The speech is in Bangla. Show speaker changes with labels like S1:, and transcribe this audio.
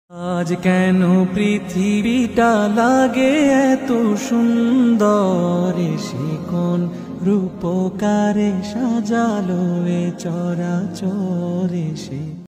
S1: আজ কেন পৃথিবীটা লাগে এত সুন্দর, সে কোন রূপকারে সাজালো এ চরাচর সে।